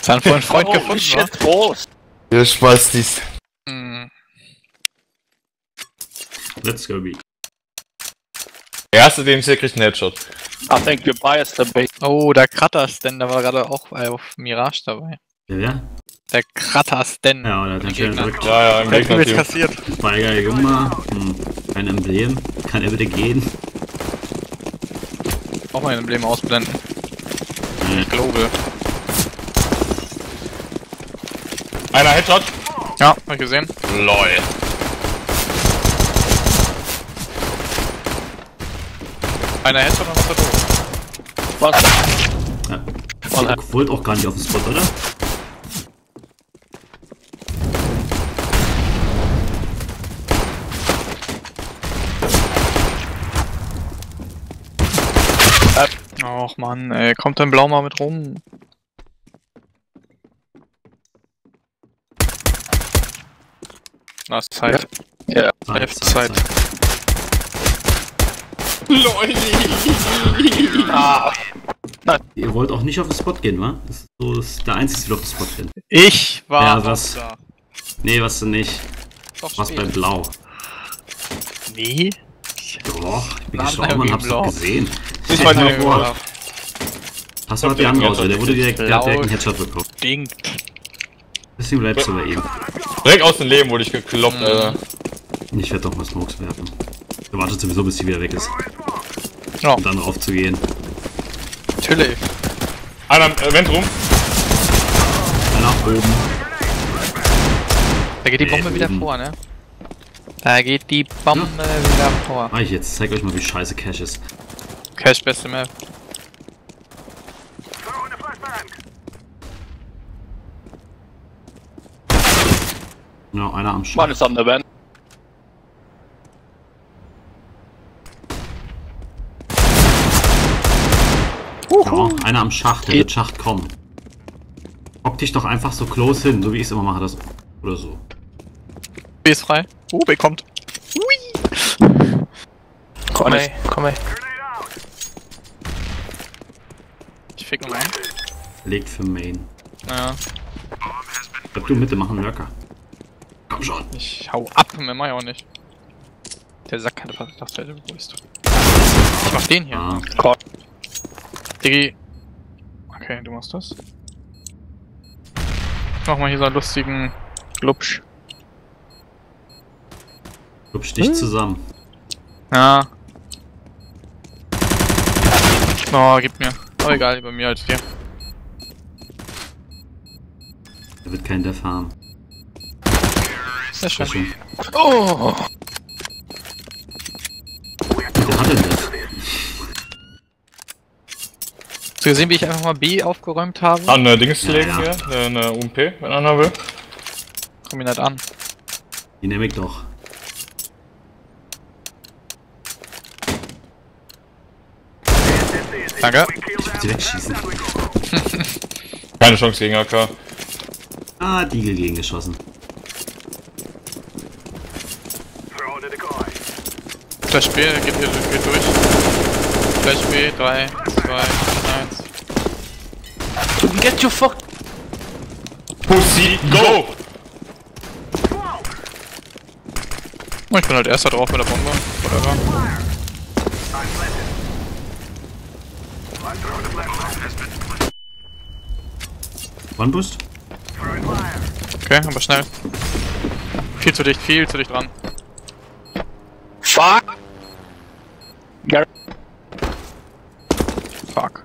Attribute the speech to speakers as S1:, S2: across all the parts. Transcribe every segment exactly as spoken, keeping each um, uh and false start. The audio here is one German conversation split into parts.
S1: Sein Freund, Freund
S2: oh,
S1: gefunden,
S2: shit,
S1: wa?
S3: Ihr schmeißt dies.
S1: Hm.
S4: Let's go, B.
S3: Der erste D M C kriegt einen Headshot.
S2: I think you're biased a bit.
S1: Oh, der Kratas-Den, der war gerade auch äh, auf Mirage dabei.
S4: Ja, wer?
S1: Der Kratas-Den.
S4: Ja, oder der schön
S1: Gegner.
S4: drückt.
S3: Ja, ja, im
S1: Der hat übelst
S3: Gegner-Team.
S1: kassiert.
S4: Zwei geile Junge. Hm. Kein Emblem. Kann er bitte gehen?
S1: Auch mal ein Emblem ausblenden.
S4: Nee.
S1: Ich glaube.
S3: Einer Headshot.
S1: Ja, hab ich gesehen.
S3: LOL.
S1: Einer Headshot und was er tot.
S2: Was?
S4: Ja. Ich wollte auch gar nicht auf den Spot, oder?
S1: Och man, ey, kommt dein Blau mal mit rum. Na, ist Zeit.
S2: Ja.
S1: F-Zeit.
S3: LOL.
S2: Ah.
S4: Ihr wollt auch nicht auf den Spot gehen, wa? Das ist so das ist der einzige, der auf den Spot geht.
S1: Ich war
S4: Ja,
S1: auch
S4: was?
S1: da.
S4: Nee, was denn nicht?
S1: Doch,
S4: Was bei
S1: spät.
S4: Blau?
S1: Nee?
S4: Doch, ich bin
S1: War
S4: gestorben und
S1: bei
S4: hab's doch
S1: Blau.
S4: gesehen.
S3: Ich war
S4: Stell dir
S3: nicht
S4: mal
S3: vor.
S4: vor. Pass mal auf die andere aus, der wurde direkt, der hat direkt einen
S1: Blau.
S4: Headshot bekommen.
S1: Stinkt.
S4: Deswegen bleibst du bei ihm.
S3: Direkt aus dem Leben wurde ich gekloppt,
S1: Mhm.
S3: Alter.
S4: Ich werde doch mal Smokes werfen. Er wartet sowieso, bis sie wieder weg ist.
S1: Ja,
S4: Und dann raufzugehen.
S1: natürlich.
S3: Einer am äh, Vent rum.
S4: Dann nach oben.
S1: Da geht die
S4: Nee,
S1: Bombe wieder
S4: oben.
S1: vor, ne? Da geht die Bombe wieder vor.
S4: Mach ich jetzt. Zeig euch mal, wie scheiße Cash ist.
S1: Cash, beste Map.
S4: Ja, einer am
S2: One
S4: Schacht.
S2: is on the vent.
S4: Ja, einer am Schacht. Der wird Schacht kommen. Hock dich doch einfach so close hin, so wie ich es immer mache. Das oder so.
S1: B ist frei. Uh, B kommt.
S2: Komm ey, komm ey.
S1: Ich fick nochmal an.
S4: Legt für Main.
S1: Ja,
S4: Bleib du Mitte, machen Lurker. Komm schon.
S1: ich hau ab, mehr mach ich auch nicht. Der Sack hatte fast gedacht, der wo ist. Ich mach den hier.
S4: Ah,
S1: Diggi. Okay, du machst das. Mach mal hier so einen lustigen Glubsch.
S4: klopf dich zusammen.
S1: Ja. Oh, gib mir. Aber egal, lieber mir als dir.
S4: Er wird kein Def haben.
S1: Sehr
S4: Sehr
S1: schön.
S4: schön.
S2: Oh.
S4: Der hat den Def.
S1: Hast du gesehen, wie ich einfach mal B aufgeräumt habe?
S3: An äh, Dings
S4: Ja,
S3: legen
S4: ja.
S3: hier. Eine, eine U M P, wenn einer will.
S1: Komm ihn halt an.
S4: Die nehme ich doch.
S1: Danke.
S4: Ich will sie wegschießen.
S3: Keine Chance gegen A K.
S4: Ah, Diegel gegen geschossen.
S1: Flash B, geht hier geht durch. Flash B, drei, zwei, eins.
S2: Get your fuck.
S3: Pussy, go!
S1: Oh, ich bin halt erster drauf mit der Bombe. Whatever.
S4: One Boost?
S1: Okay, aber schnell. Viel zu dicht, viel zu dicht dran.
S2: Fuck. Gar
S1: Fuck.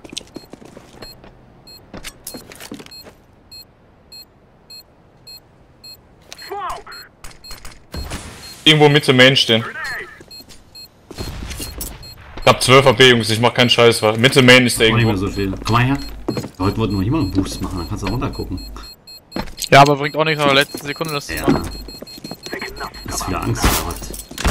S3: Irgendwo Mitte Main stehen. Ich hab zwölf A P, Jungs, ich mach keinen Scheiß. wa? Mitte Main ist der
S4: Auch nicht mehr
S3: irgendwo.
S4: so viel. Komm mal her. Heute wollten wir hier mal einen Boost machen, dann kannst du runter gucken.
S1: Ja, aber bringt auch nichts in der letzten Sekunde das zu
S4: Ja.
S1: machen.
S4: Hast du wieder Angst oder was?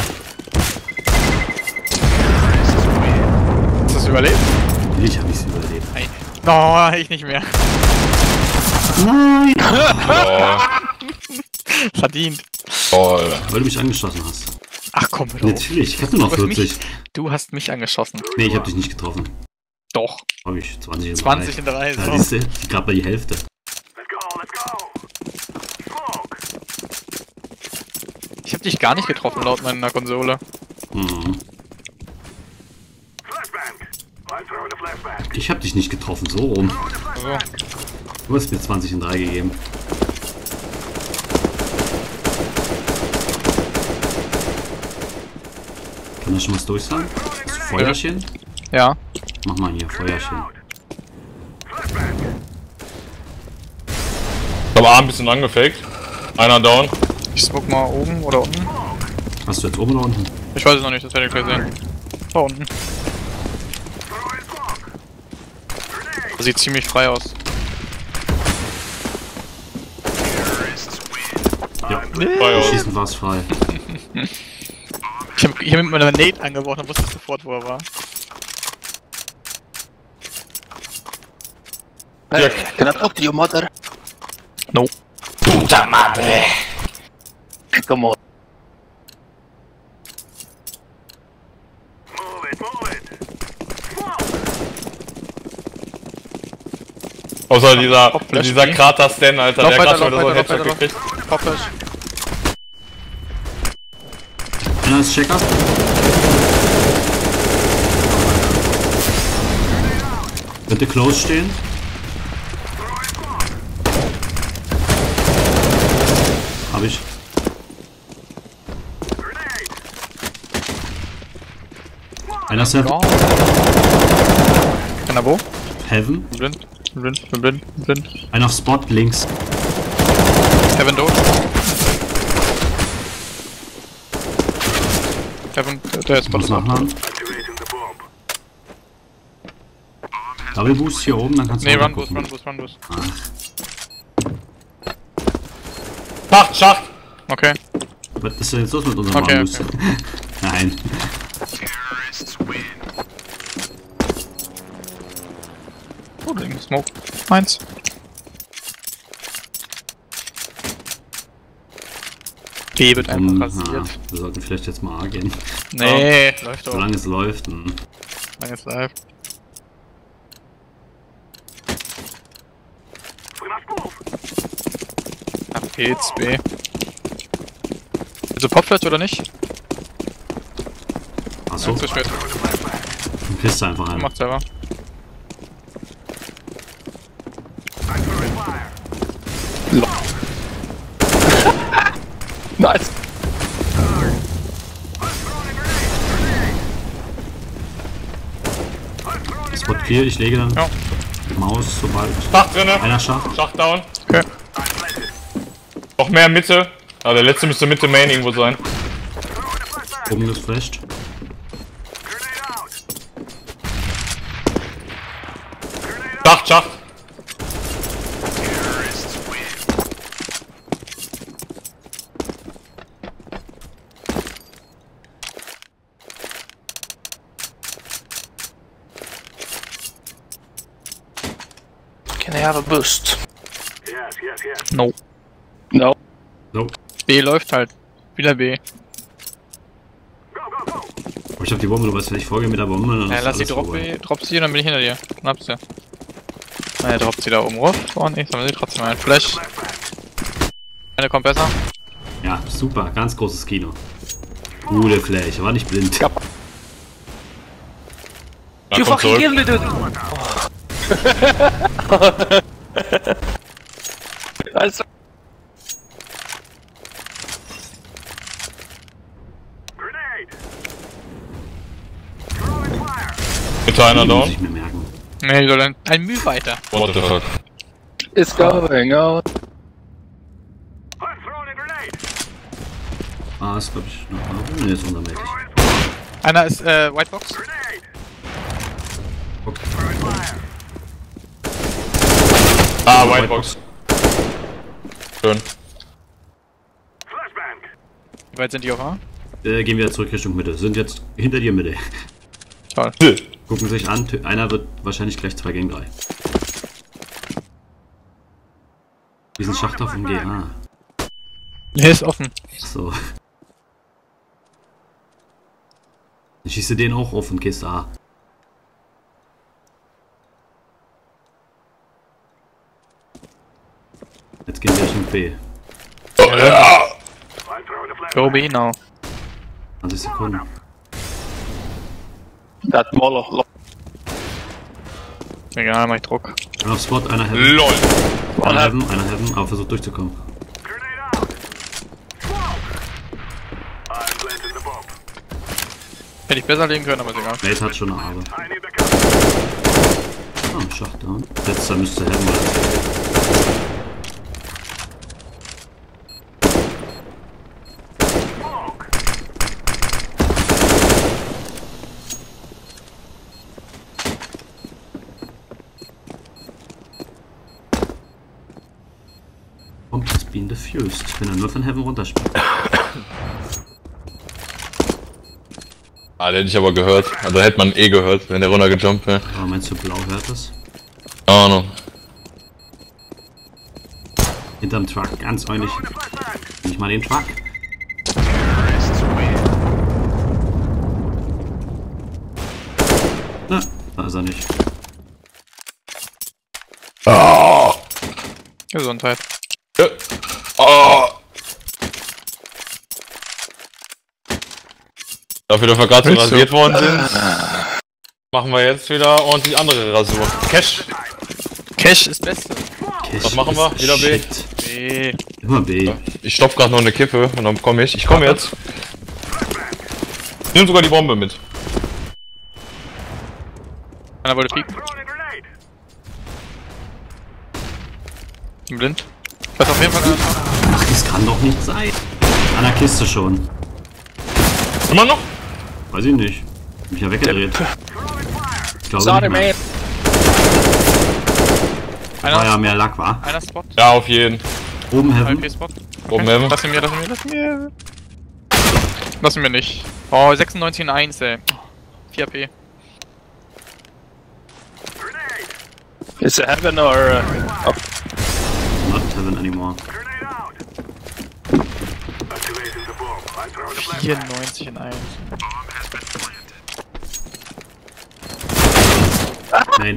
S1: Hast du es überlebt?
S4: Natürlich hab ich's überlebt.
S1: Nein. No, ich nicht mehr.
S4: Nein!
S3: Oh,
S1: Verdient.
S3: oh, Alter.
S4: Weil du mich angeschossen hast.
S1: Ach komm, hör auf.
S4: Natürlich, ich hab nur noch
S1: Du hast
S4: vierzig.
S1: mich, du hast mich angeschossen.
S4: Nee, ich hab dich nicht getroffen.
S1: Doch.
S4: Hab ich, zwanzig in
S1: zwanzig in drei.
S4: Ja,
S1: So.
S4: siehst du, gerade bei die Hälfte.
S1: Ich hab dich gar nicht getroffen laut meiner Konsole.
S4: Mhm. Ich hab dich nicht getroffen, so rum.
S1: Also,
S4: Du hast mir zwanzig in drei gegeben. Kann da schon was durch sein? Das Feuerchen?
S1: ja.
S4: Mach mal hier, Feuerchen.
S3: Ich hab A ein bisschen angefaked. Einer down.
S1: Ich smoke mal oben oder unten.
S4: Hast du jetzt oben oder unten?
S1: Ich weiß es noch nicht, das werde ich gleich sehen. Da unten. Das sieht ziemlich frei aus.
S4: Ja,
S3: Frei aus.
S4: schießen war es frei.
S1: Ich hab, ich hab mit meiner Nate angeworfen und wusste sofort, wo er war.
S2: Hey, can I talk to your mother?
S1: No.
S2: Puta madre! Come on.
S3: Außer dieser,
S1: Popflash,
S3: dieser
S1: nee.
S3: Krater-Stan, Alter,
S1: Lauf
S3: der
S1: weiter,
S3: hat gerade schon
S1: lauf
S3: wieder so
S1: weiter,
S3: einen
S1: lauf
S3: Headshot
S1: weiter,
S3: gekriegt.
S1: Popflash.
S4: Einer ist Checker. Bitte close stehen. Hab ich. Einer ist Heaven.
S1: Ja. Einer wo?
S4: Heaven.
S1: Blind. Blind. Blind. Blind.
S4: Einer auf Spot links.
S1: Heaven tot. Heaven, der ist
S4: Ich muss
S1: Spot.
S4: nachladen. Double Boost hier oben, dann kannst du
S1: Nee,
S4: runter
S1: Run Boost,
S4: gucken.
S1: Run Boost, Run Boost.
S3: Schacht, Schacht!
S1: Okay.
S4: Was ist denn jetzt los mit unserem
S1: Okay,
S4: Boost? Nein.
S1: Oh, den Smoke. Eins. B wird einfach
S4: Um,
S1: rasiert.
S4: ja, wir sollten vielleicht jetzt mal A gehen.
S1: Nee, läuft doch.
S4: Solange es läuft. Hm.
S1: Solange es läuft. Ab geht's, B. Also Popflash oder nicht?
S4: Achso,
S1: Ja, zu spät.
S4: dann pisst du einfach ein.
S1: Macht selber.
S2: Nice.
S4: Spot clear, ich lege dann
S1: Ja.
S4: Maus sobald.
S3: Schacht drinne!
S4: Einer Schacht.
S3: Schacht down.
S1: Okay.
S3: Noch mehr Mitte. Ah, der letzte müsste Mitte Main irgendwo sein.
S4: Oben geflasht.
S3: Schacht, Schacht!
S2: Can I have a boost?
S1: No.
S2: No.
S4: So.
S1: B läuft halt. Wieder B.
S4: Aber ich hab die Bombe, du weißt, wenn ich vorgehe mit der Bombe, dann
S1: Ja,
S4: ist
S1: lass die
S4: alles
S1: Drop
S4: vorbei.
S1: B, drop sie und dann bin ich hinter dir. Dann hab's ja. Na, er droppt sie da oben rauf. Oh nee, sammeln sie trotzdem ein. Flash. Eine kommt besser.
S4: Ja, super, ganz großes Kino. Gute Flash, war nicht blind.
S3: Ja,
S2: You
S3: kommt
S2: fucking
S3: zurück.
S2: killed me, dude! Also.
S3: Mitte einer
S4: Muss
S3: down.
S4: ich mir merken.
S1: Nee, die soll ein, ein Mühe weiter.
S3: What the fuck?
S2: It's going on.
S4: Ah, ist glaub ich noch da. Nee, ist untermäßig.
S1: Einer ist äh, Whitebox.
S4: Okay.
S3: Ah, Whitebox. Schön.
S1: Wie weit sind die auf A?
S4: Äh, gehen wir zurück Richtung Mitte. Sind jetzt hinter dir Mitte.
S1: Toll.
S4: Gucken sich an. Einer wird wahrscheinlich gleich zwei gegen drei. Diesen Schacht auf dem G H.
S1: Der ist offen.
S4: So. Dann schießt du den auch auf und gehst A. Jetzt gehen wir Richtung B.
S3: Oh, ja.
S1: Go B now.
S4: zwanzig Sekunden.
S2: That Molo. lo-
S1: Egal, mach ich Druck.
S4: Einer auf Spot, einer Heaven.
S3: LOL.
S4: Einer Heaven, einer Heaven, aber versucht durchzukommen.
S1: Hätte ich besser legen können, aber ist egal.
S4: Nate hat schon eine Arbe. Ah, Schacht down. Letzter müsste Heaven sein. Kommt das Bean diffused, wenn er nur von Heaven runterspielt.
S3: Ah, den hätte ich aber gehört. Also hätte man eh gehört, wenn der runtergejumpt wäre.
S4: Aber meinst du, Blau hört das?
S3: Ahnung.
S4: Hinterm Truck, ganz ordentlich. Nicht mal den Truck. Na, da ist er nicht.
S3: Oh.
S1: Gesundheit.
S3: Ja. Oh. Dafür, dass wir gerade so
S1: Willst du?
S3: rasiert worden sind, machen wir jetzt wieder ordentlich andere Rasur. Cash.
S1: Cash ist Beste.
S4: Cash
S3: Was machen wir?
S4: ist
S3: Wieder B?
S4: shit.
S1: B.
S4: Immer B.
S3: Ich stopf gerade noch eine Kippe und dann komme ich. Ich komme jetzt. Ich nehme sogar die Bombe mit.
S1: Einer wollte pieken. Bin blind. Was auf jeden Fall einer.
S4: Ach, das kann doch nicht sein. An der Kiste schon.
S3: Immer noch?
S4: Weiß ich nicht. Hab mich ja weggedreht. Ich glaube
S2: Sorry,
S4: nicht mehr.
S2: man.
S1: Einer,
S4: War ja mehr Lack, war.
S1: einer Spot.
S3: Ja, auf jeden.
S4: Oben
S1: I
S4: Heaven.
S1: P Spot.
S3: Oben Heaven.
S1: Lass ihn mir, lass ihn mir, lass ihn mir. Lass ihn mir nicht. Oh, sechsundneunzig in eins, ey. vier A P.
S2: Is it heaven or uh, up?
S4: Not Heaven anymore.
S1: vierundneunzig in eins.
S4: Nein.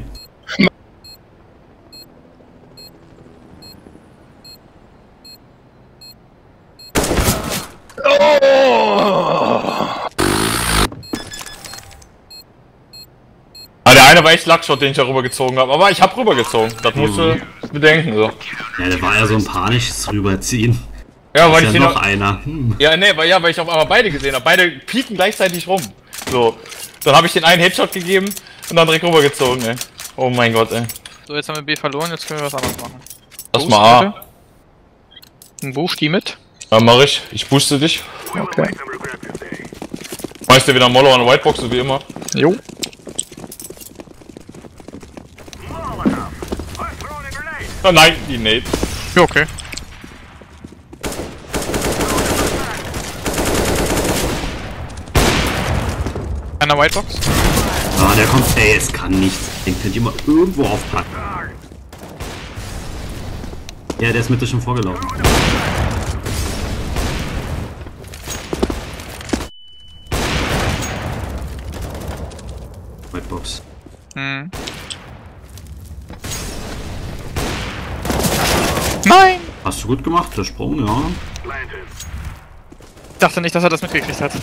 S3: Ah, der eine war echt Luckshot, den ich da rübergezogen habe. Aber ich habe rübergezogen. Das musst du bedenken. So.
S4: Ja, der war ja so ein panisches Rüberziehen.
S3: Ja, weil
S4: Ist
S3: ich
S4: ja
S3: den
S4: noch
S3: auch,
S4: einer. Hm.
S3: ja, nee, weil, ja, weil ich auf einmal beide gesehen habe. Beide pieken gleichzeitig rum. So. Dann habe ich den einen Headshot gegeben und dann direkt rübergezogen, ey. Oh mein Gott, ey.
S1: So, jetzt haben wir B verloren, jetzt können wir was anderes machen.
S3: Lass
S1: Boost,
S3: mal A.
S1: bitte. Ein Boost die mit.
S3: Ja, mach ich. Ich booste dich.
S1: Okay.
S3: Meinst du wieder Mollo an der Whitebox, so wie immer?
S1: Jo.
S3: Oh nein, die Nate.
S1: Ja, okay. Einer Whitebox.
S4: Ah, der kommt. Ey, es kann nichts. Den könnt ihr mal irgendwo aufpacken. Ja, der ist Mitte schon vorgelaufen. Whitebox.
S1: Hm. Nein!
S4: Hast du gut gemacht, der Sprung, ja.
S1: Ich dachte nicht, dass er das mitgekriegt hat.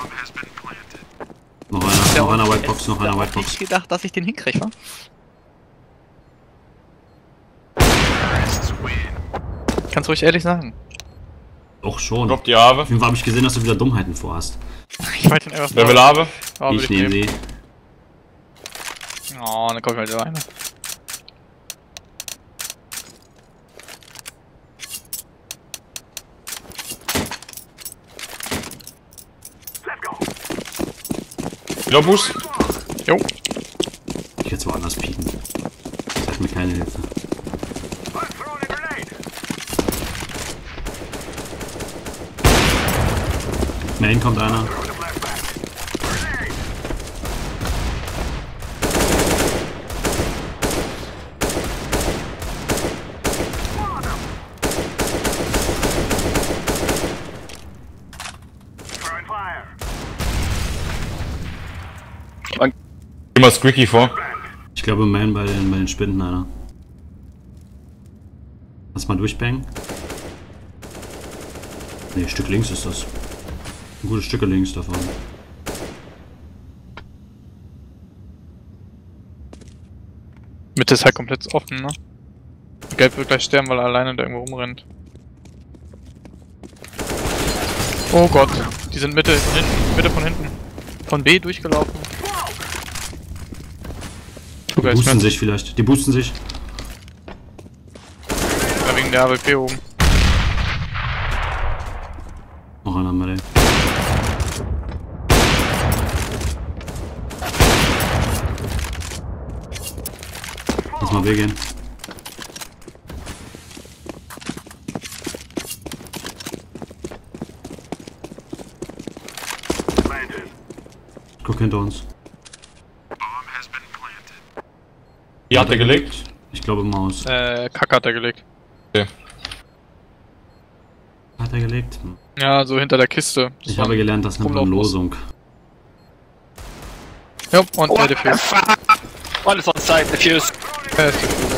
S4: Noch einer, noch einer Whitebox, noch einer Whitebox.
S1: Ich gedacht, dass ich den hinkriege, wa? Kannst ruhig ehrlich sagen.
S4: Doch schon.
S3: Drop die Habe.
S4: Auf jeden Fall habe ich gesehen, dass du wieder Dummheiten vorhast.
S1: Ich wollte ihn einfach.
S3: Wer will Habe?
S1: Oh, will
S4: ich
S1: ich
S4: nehme
S1: nehmen.
S4: sie.
S1: Oh, dann kommt halt so eine.
S3: Wieder Boost.
S1: Jo.
S4: Ich jetzt woanders pieken. Das hat mir keine Hilfe. Main kommt einer.
S3: Geh mal Squeaky vor.
S4: Ich glaube Main bei den, bei den Spinden einer. Lass mal durchbangen. Ne, Stück links ist das. Ein gutes Stücke links davon.
S1: Mitte ist halt komplett offen, ne? Gelb wird gleich sterben, weil er alleine da irgendwo rumrennt. Oh Gott, die sind Mitte von hinten, Mitte von hinten. Von B durchgelaufen.
S4: Die boosten sich vielleicht, die boosten sich.
S1: Ja, wegen der A W P oben.
S4: Noch einer mal, ey. Lass mal weggehen. Guck hinter uns.
S3: Die hat er gelegt.
S4: Ich glaube Maus.
S1: Äh, Kack hat er gelegt.
S3: Okay.
S4: Hat er gelegt? Hm.
S1: Ja, so hinter der Kiste. Das
S4: Ich
S1: war-
S4: habe gelernt, das ist eine
S1: Umlaufbus.
S4: Losung.
S1: Ja, und
S2: What
S1: der
S2: the
S1: Defuse.
S2: fuck? One is on site, defuse.
S1: Ja, ist Defuse.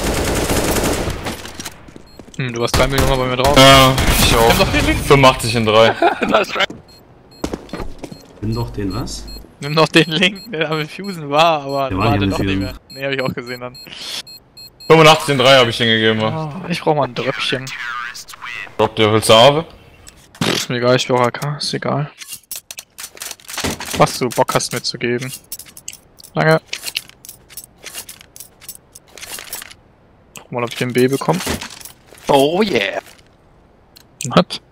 S1: Hm, du hast drei Millionen bei mir drauf.
S3: Ja, ich
S1: Nimm
S3: auch.
S1: doch den Link.
S3: fünfundachtzig in drei.
S2: Nice try.
S4: Nimm doch den was?
S1: Nimm noch den Link, der am Defusen war, aber
S4: Der war
S1: war
S4: nicht
S1: der
S4: am
S1: doch nicht
S4: Defusen.
S1: mehr. Ne, hab ich auch gesehen dann.
S3: fünfundachtzig in drei habe ich hingegeben. Ja.
S1: Oh, ich brauch mal ein Dröpfchen.
S3: Drop der Hülse Ave.
S1: Ist mir egal, ich will auch A K, ist egal. Was du Bock hast mir zu geben. Danke. Guck mal, ob ich den B bekomme.
S2: Oh yeah.
S1: Was?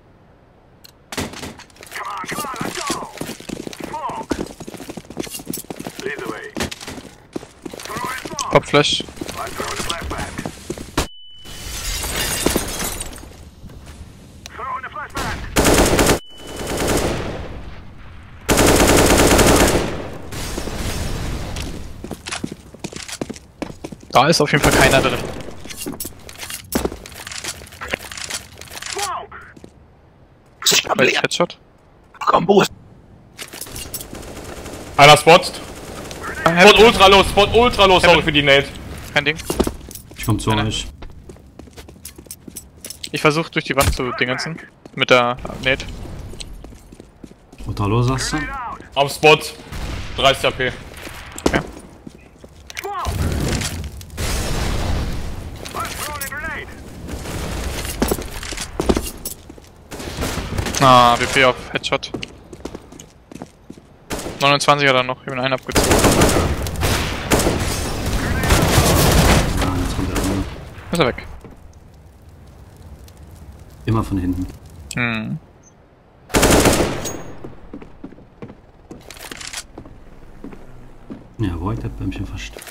S1: Kopfflash. Da ist auf jeden Fall keiner drin.
S2: Ich kann
S1: Welch Headshot?
S2: Komm, Boost.
S3: Einer spotzt.
S1: Ah,
S3: Spot ultra los, Spot ultra los, sorry für die Nate.
S1: Kein Ding.
S4: Ich komm zu
S1: Einer.
S4: euch.
S1: Ich versuche durch die Wand zu dingensen. Mit der Nate.
S4: Otalo sagst du?
S3: Am Spot. dreißig A P.
S1: Ja. Ah, W P auf Headshot. neunundzwanziger dann noch, ich bin einen abgezogen.
S4: Ja, jetzt kommt der andere.
S1: Ist er weg.
S4: Immer von hinten.
S1: Hm.
S4: Ja, Void hat Bäumchen versteckt.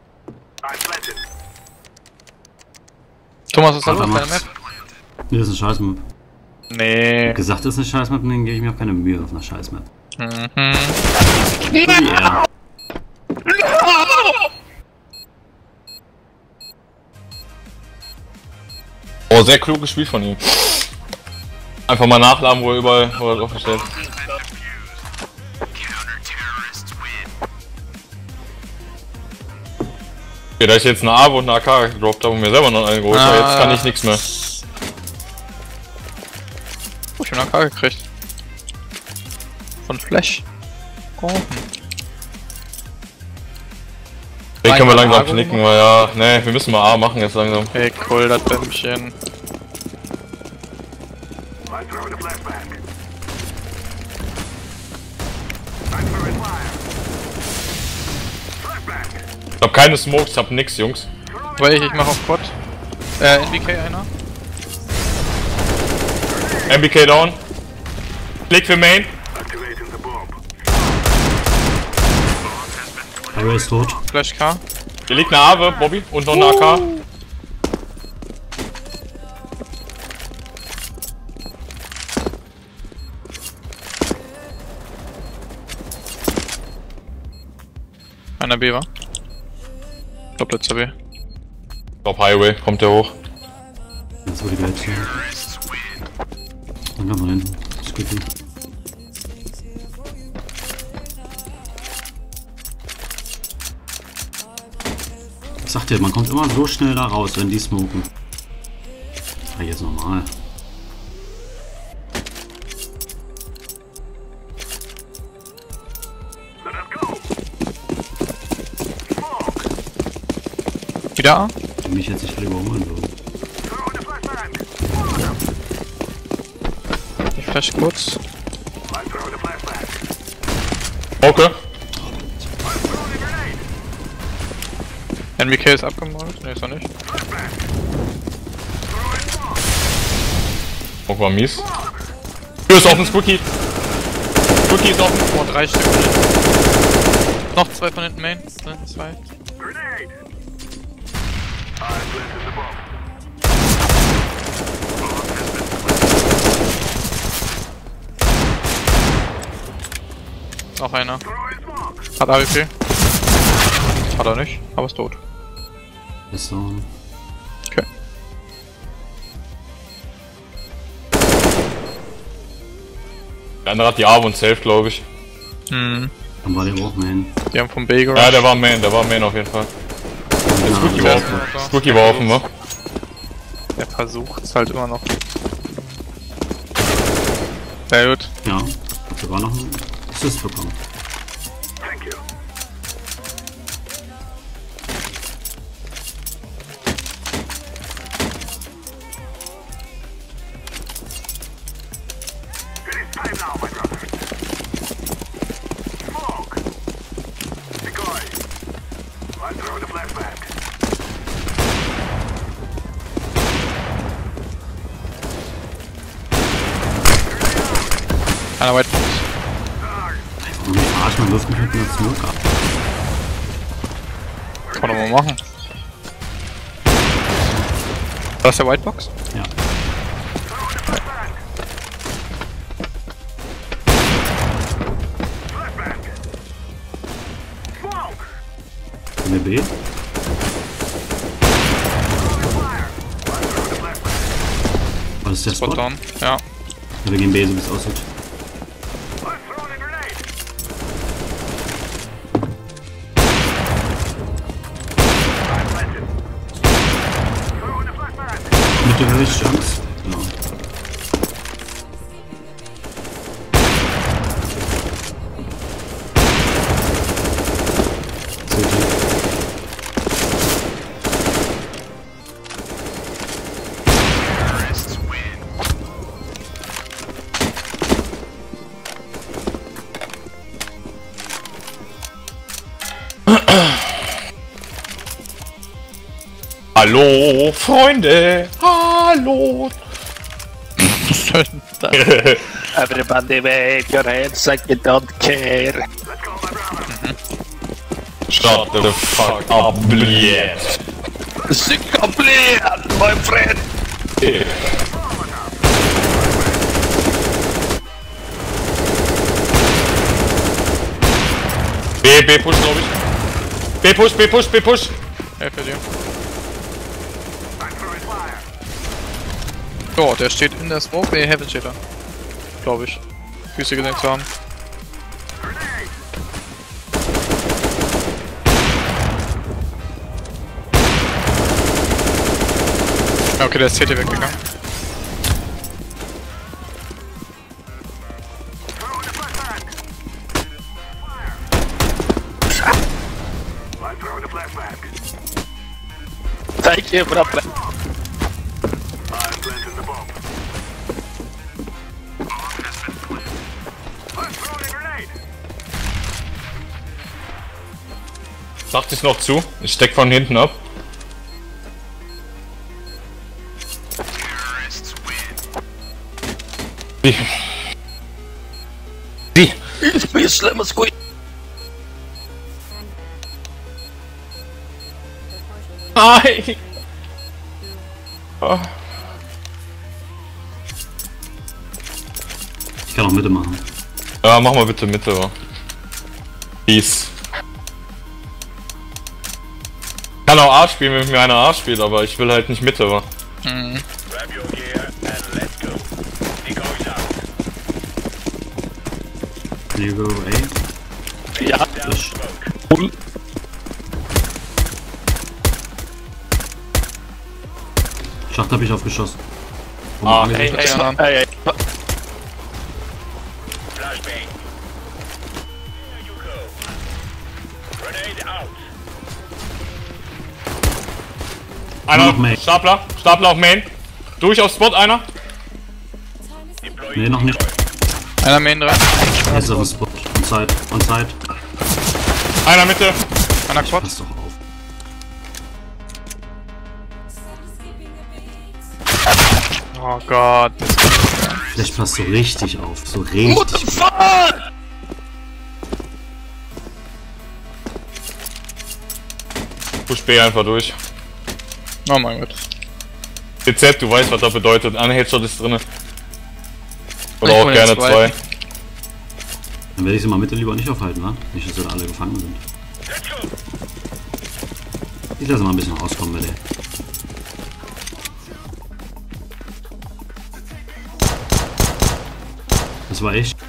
S1: Thomas, was ist da
S4: Warte,
S1: los bei der
S4: Max.
S1: Map?
S4: Nee, das ist eine Scheißmap.
S1: Nee.
S4: Gesagt, das ist eine Scheißmap, dann gebe ich mir auch keine Mühe auf einer Scheißmap.
S1: Mhm.
S4: Yeah.
S3: Oh, sehr kluges Spiel von ihm. Einfach mal nachladen, wo er überall, wo er drauf steht. Okay, da ich jetzt eine A W und eine A K gedroppt habe und mir selber noch einen geholt habe,
S1: Ah.
S3: jetzt kann ich nichts mehr.
S1: Oh, ich hab eine A K gekriegt. Von Flash. Oh.
S3: Den können wir
S1: Nein,
S3: langsam
S1: A W
S3: knicken, weil ja, ne, wir müssen mal A machen jetzt langsam.
S1: Hey, cool, das Dämmchen.
S3: Ich hab keine Smokes, ich hab nix, Jungs.
S1: Weil ich, ich mach auf Quad. Äh, N B K einer.
S3: M B K down. Klick für Main.
S4: Array ist tot.
S1: Flash K.
S3: Hier liegt eine A W, Bobby, und noch eine A K.
S1: Einer B war. Ich glaub, letzter B.
S3: Ich glaub Highway, kommt der hoch.
S4: Jetzt wurde die Welt zu. Dann kann man hinten. Skippy. Ich sag dir, man kommt immer so schnell da raus, wenn die smoken. Ah, jetzt normal.
S1: Wieder A?
S4: Für mich jetzt nicht überholen würden.
S1: Ich flash kurz.
S3: Okay.
S1: N B K ist abgemalt? Ne, ist er nicht.
S3: Auch war mies. Tür ist offen, Spooky. Spooky ist offen.
S1: Oh, drei Stück. Noch zwei von hinten Main. Drin, zwei. Noch einer. Hat A W P. Hat er nicht, aber ist tot.
S4: Ist so.
S1: Okay.
S3: Der andere hat die A und Safe, glaube ich.
S1: Hm.
S4: Dann war der auch Main.
S1: Die haben vom B gerusht.
S3: Ja, der war Main, der war Main auf jeden Fall. Der Spooky war offen. Spooky war offen, wa?
S1: Der versucht es halt immer noch. Sehr gut.
S4: Ja, sogar noch einen Assist bekommen.
S1: Einer White Box.
S4: Und ich verarscht, man wirft mich mit einer Smoke ab.
S1: Kann man mal machen. Das ist der White Box?
S4: Ja. In der B? Was ist der Spot?
S1: Spot down. Ja.
S4: Ja, wir gehen B, so wie es aussieht. Mit der Höchstchance. Genau. C T.
S3: Hallo, Freunde! Hallo!
S1: Was soll denn das?
S2: Everybody wave your hands like you don't care.
S3: Shut the fuck up, blät!
S2: Sick complete, my friend.
S3: B, B push, glaube ich. B push, B push, B push!
S1: Hilfe dir. Oh, der steht in der Smoke. Ne, Heaven steht da. Glaube ich. Füße gesehen zu haben. Ja, okay, der ist C T weggegangen.
S2: Thank you, bro.
S3: Sagt es noch zu. Ich steck von hinten ab. Wie? Wie?
S2: Ich bin schlimmer Squid.
S3: Nein! Oh.
S4: Ich kann auch Mitte machen.
S3: Ja, mach mal bitte Mitte, wa? Peace. Ich kann auch A spielen, wenn mit mir einer A spielt, aber ich will halt nicht Mitte, wa?
S1: Mhm.
S4: Can you go A?
S2: Ja.
S4: Flash. Schacht hab ich aufgeschossen.
S3: Ah,
S4: hey,
S3: hey,
S1: hey, ja.
S2: Hey, hey.
S3: Einer,
S4: noch Main.
S3: Stapler, Stapler auf Main. Durch auf Spot, einer.
S4: Nee, noch nicht.
S1: Einer Main dran.
S4: Er ist auf dem Spot. On Side, on Side.
S3: Einer Mitte.
S1: Einer Quad.
S4: Pass doch auf.
S1: Oh Gott. Das kann nicht sein.
S4: Vielleicht passt so richtig auf. So richtig.
S2: What the fuck?
S3: Push B einfach durch.
S1: Oh mein Gott.
S3: D Z, du weißt, was das bedeutet. Ein Headshot ist drin. Oder
S1: Ich
S3: auch
S1: hol
S3: gerne
S1: den
S3: zwei.
S1: zweiten.
S4: Dann werde ich sie mal Mitte lieber nicht aufhalten, wa? Nicht, dass sie da alle gefangen sind. Ich lasse mal ein bisschen rauskommen bei der. Das war ich.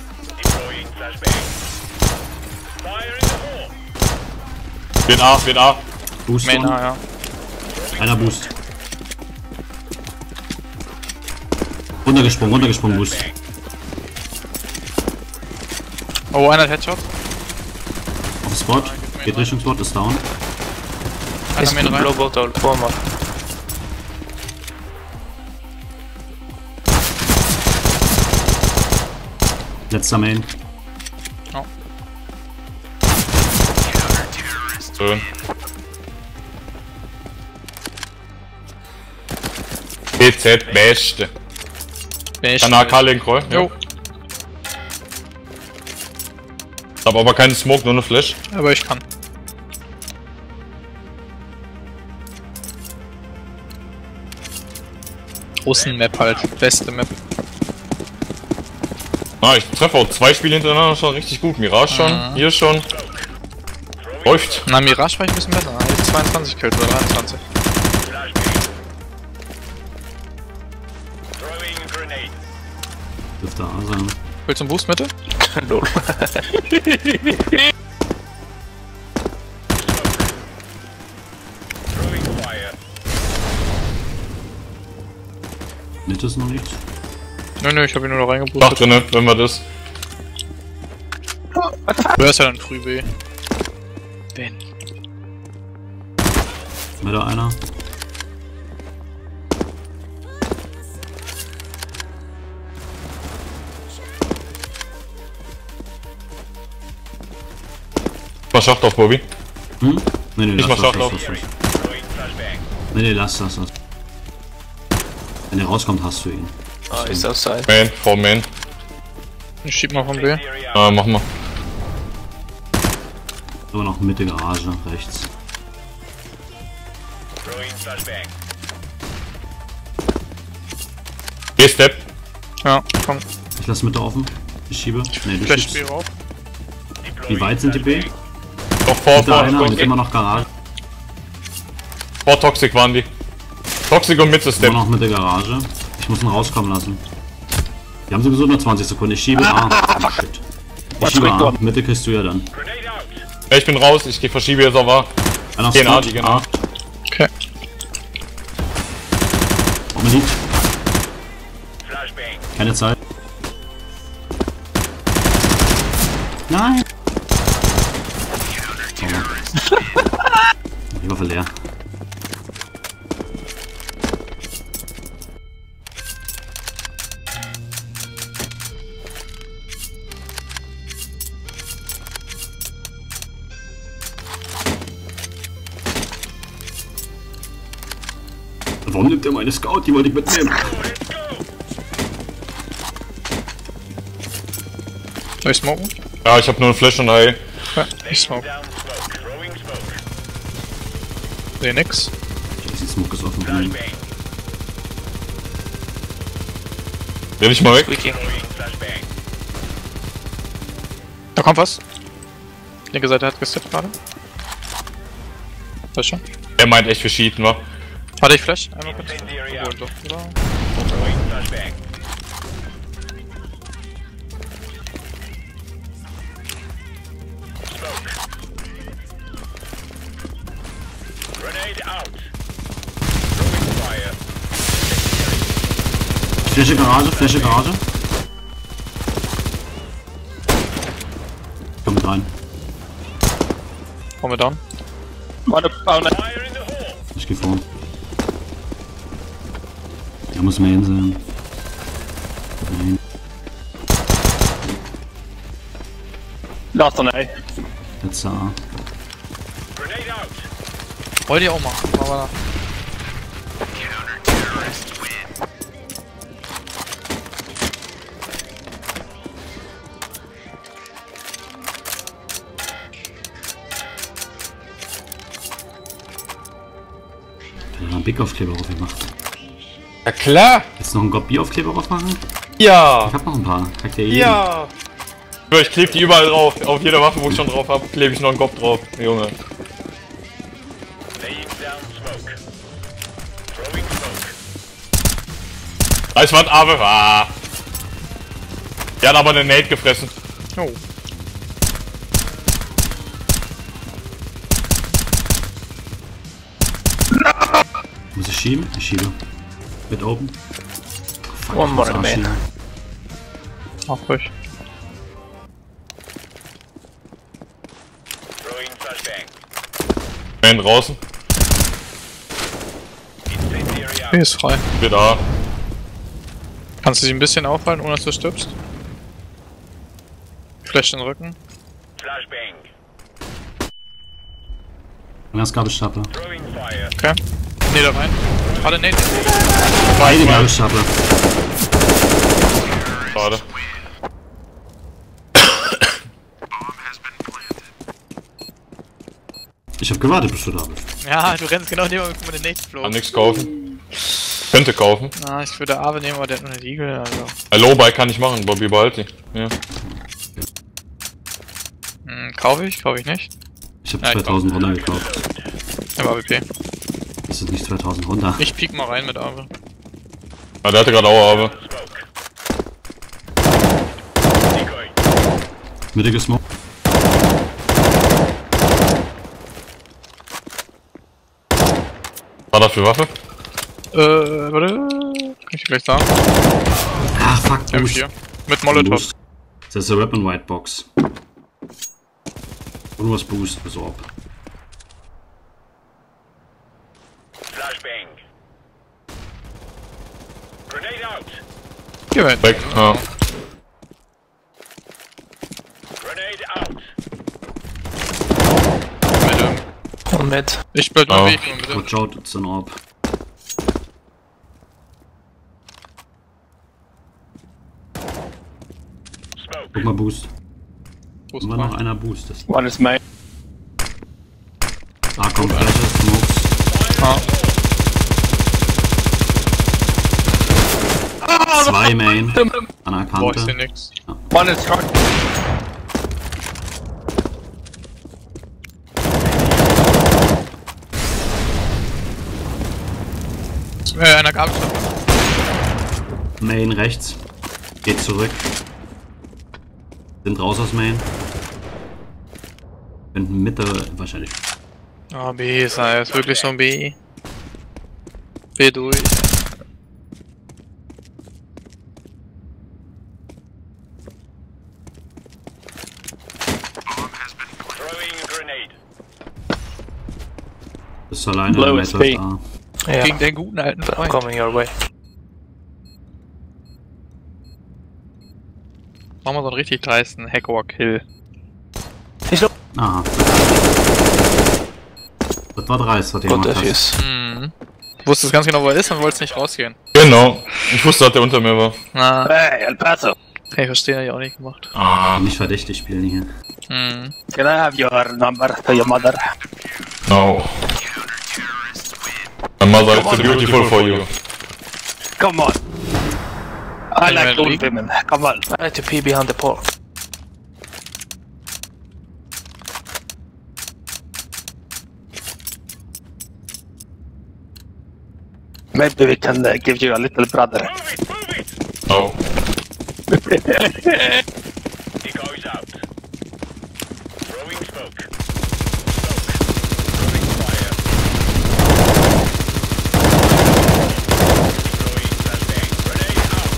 S3: Wird A, wird A.
S4: Boost.
S1: Main,
S4: on.
S1: ah, ja.
S4: Einer Boost. Runtergesprungen, runtergesprungen, Boost.
S1: Oh, einer hat Headshot.
S4: Auf Spot. Geht Richtung Spot, ist down.
S1: Einer
S2: Ist
S1: Main
S2: ein
S1: rein.
S2: Blowbottle, Vormann.
S4: Letzter Main.
S3: Schön. D Z, beste.
S1: Bin ich
S3: Kann A K legen, Kroll.
S1: Jo,
S3: Hab aber keinen Smoke, nur eine Flash.
S1: aber ich kann. Russen-Map halt. Beste Map.
S3: Na, ich treffe auch zwei Spiele hintereinander schon richtig gut. Mirage schon,
S1: Mhm.
S3: hier schon. Läuft.
S1: Na, Mirage war ich ein bisschen besser. Da hab ich zweiundzwanzig Kills oder dreiundzwanzig.
S4: Dürfte A sein.
S1: Willst du einen Boost Mitte?
S2: Lol.
S4: Mitte ist noch nichts.
S1: Nö, nö, ich hab ihn nur noch
S3: Dach
S1: reingeboostet.
S3: drinne, wenn wir das.
S1: Wer ist ja dann früh B? Ben.
S4: Mitte einer.
S3: Mal Schacht auf Bobby.
S4: Hm? Nee, nee,
S3: Ich
S4: lass,
S3: mach
S4: lass,
S3: Schacht
S4: lass, lass, lass. Nee, nee, lass, lass, lass. Wenn er rauskommt, hast du ihn.
S2: Ah, ist outside.
S3: Main, vor Main.
S1: Ich schieb mal von B.
S3: Ah, mach mal.
S4: Aber noch Mitte Garage, rechts.
S3: G-Step.
S1: Ja, komm.
S4: Ich lasse Mitte offen. Ich schiebe. Nee, du
S1: Flash
S4: schiebst.
S1: B rauf.
S4: Wie weit sind die B?
S3: Doch vor,
S4: Mitte
S3: vor,
S4: einer und
S3: vor,
S4: immer noch Garage.
S3: vor Toxic waren die. Toxic und Mitte-Step.
S4: Immer noch Mitte Garage. Ich muss ihn rauskommen lassen. Wir haben sowieso nur zwanzig Sekunden. Ich schiebe A. Oh, shit. Ich schiebe A. Mitte kriegst du ja dann.
S3: Ja, ich bin raus, ich geh verschiebe jetzt auf A.
S4: Einer auf
S3: Gehen A,
S4: Spot.
S3: die genau.
S1: Okay.
S4: Wo man liegt. Keine Zeit. Nein! Oh. Die Waffe leer. Warum nimmt er meine Scout? Die wollte ich mitnehmen.
S1: Soll ich smoken?
S3: Ja, ich hab nur eine Flash und eine.
S1: Ja, ich smoke. Seh nix.
S4: Die Smoke ist offen. Dreh
S3: Dreh dich mal weg.
S2: Squeaking.
S1: Da kommt was. Linke Seite hat gestippt gerade. Das schon.
S3: Er meint echt, wir cheaten, wa?
S1: Warte, ich flash. Einmal kurz. Oh, doch, oder?
S4: Fläche Garage, Fläche Garage. Komm mit rein.
S1: Komm wir down.
S2: One up, down.
S4: Ich geh vor. Da muss man hin sein. Nein.
S2: Last on A.
S4: Jetzt A.
S1: Wollt ihr auch machen, aber
S4: Da haben wir einen Big-Aufkleber drauf gemacht.
S3: Ja klar!
S4: Jetzt noch einen Gob-Bier-Aufkleber drauf machen?
S3: Ja!
S4: Ich hab noch ein paar. Kriegt ihr jeden?
S3: Ja! Ich klebe die überall drauf. Auf jeder Waffe, wo ich schon drauf habe, klebe ich noch einen Kopf drauf. Junge. Eiswand, aber. Ah. Der hat aber eine Nate gefressen.
S1: oh.
S4: Muss ich schieben? Ich schiebe. Mit oben. Fuck,
S2: One
S4: ich
S2: more
S4: muss A
S2: man.
S4: schieben.
S1: Mach ruhig.
S3: Man draußen.
S1: B ist frei.
S3: Geht A.
S1: Kannst du sie ein bisschen aufhalten, ohne dass du stirbst? Flash den Rücken.
S4: Und das Gabelstapler.
S1: Okay. Nee, da rein. Warte, nee, nee.
S4: Beide Gabelstapler.
S3: Schade.
S4: Ich hab gewartet, bis du da bist.
S1: Ja, du rennst genau in dem Moment, wo der Nate flog.
S3: Kann nix kaufen. Könnte kaufen.
S1: Ah, ich würde Aave nehmen, aber der hat nur eine Eagle, also.
S3: Low Buy kann ich machen, Bobby behalte die. Ja.
S1: Hm, kaufe ich, kaufe ich nicht.
S4: Ich hab
S1: Ja, ich
S4: zweitausend runter gekauft.
S1: Im A W P.
S4: Das ist nicht zweitausend runter.
S1: Ich piek mal rein mit Aave.
S3: Ah, der hatte gerade auch aber.
S4: Mitte gesmoked.
S3: Was hat er für Waffe?
S1: Äh, warte. Kann ich dir gleich sagen.
S4: Ach, fuck,
S1: M
S4: Boost.
S1: vier. Mit Molotov.
S4: Boost. Das ist eine Weapon White Box. Und du hast Boost besorgt.
S1: Geh weg.
S3: Weg. Ja.
S1: Mitte.
S2: One mid.
S1: Ich bleib mal
S3: Oh.
S1: weg, bitte.
S4: Watch out, it's an Orb. Guck mal, Boost.
S1: Wo ist
S4: Immer noch
S1: rein?
S4: einer Boost. Das
S2: One is main.
S4: A kommt Flashes, Smokes.
S1: Ah.
S4: Zwei Main. An der
S1: Boah, ich seh
S4: Kante.
S1: nix.
S2: One is truck.
S1: Äh, einer gab es.
S4: Main rechts. Geht zurück. Sind raus aus Main. Könnten Mitte wahrscheinlich.
S1: Ah, B ist er, ist wirklich schon B. B durch.
S4: Ist alleine
S2: Low
S4: im
S2: S
S4: Network
S2: P.
S4: A.
S2: Yeah.
S1: Gegen den guten alten
S2: I'm
S1: Freund.
S2: coming your way.
S1: Machen wir so einen richtig dreisten Hackwalk-Kill.
S4: Aha. Das war dreist, was ihr
S2: Good
S4: gemacht hast.
S2: defuse.
S1: Hm. Ich wusste ganz genau, wo er ist und wollte es nicht rausgehen.
S3: Genau. Ich wusste, dass der unter mir war.
S1: Na,
S2: Hey, El Paso.
S1: hey, verstehe, hab ich auch nicht gemacht.
S3: Ah,
S4: Nicht verdächtig spielen hier.
S1: Hm.
S2: Can I have your number to your mother?
S3: no. My mother is too beautiful for you.
S2: Come on. I
S1: Hey,
S2: like
S1: man,
S2: old
S1: Lee.
S2: women. Come on. I like to pee behind the pole. Maybe we can uh, give you a little brother.
S3: No.
S5: He goes out. Throwing smoke. Smoke. Throwing fire. Throwing flashbang. Grenade out.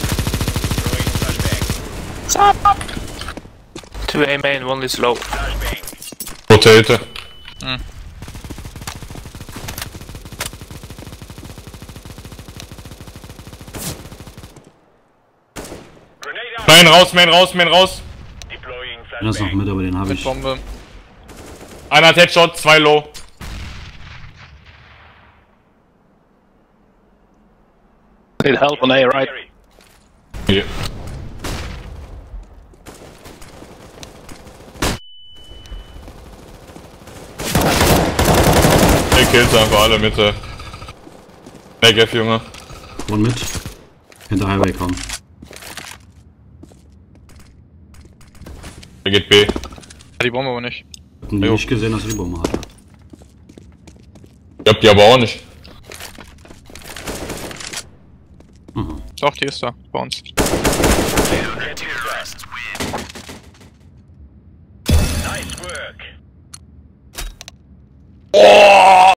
S5: Throwing flashbang.
S2: Two A main, one is low.
S5: Flashbang.
S3: Rotate. Main raus, Main raus, Main raus.
S5: Deploying
S4: Einer ist noch
S5: flashbang.
S4: mit, aber den habe
S1: Mit
S4: ich.
S1: Bombe.
S3: Einer hat Headshot, zwei low.
S2: Need help on A, right?
S3: Hier. Der killt einfach alle Mitte. Negev, Junge.
S4: Und mit. Hinter Highway kommen.
S3: Der geht B.
S1: Die Bombe aber nicht.
S4: Hatten die
S3: Jo.
S4: nicht gesehen, dass er die Bombe hatte.
S3: Ich hab die aber auch nicht.
S4: Mhm.
S1: Doch, die ist da. Bei uns.
S5: Heading south.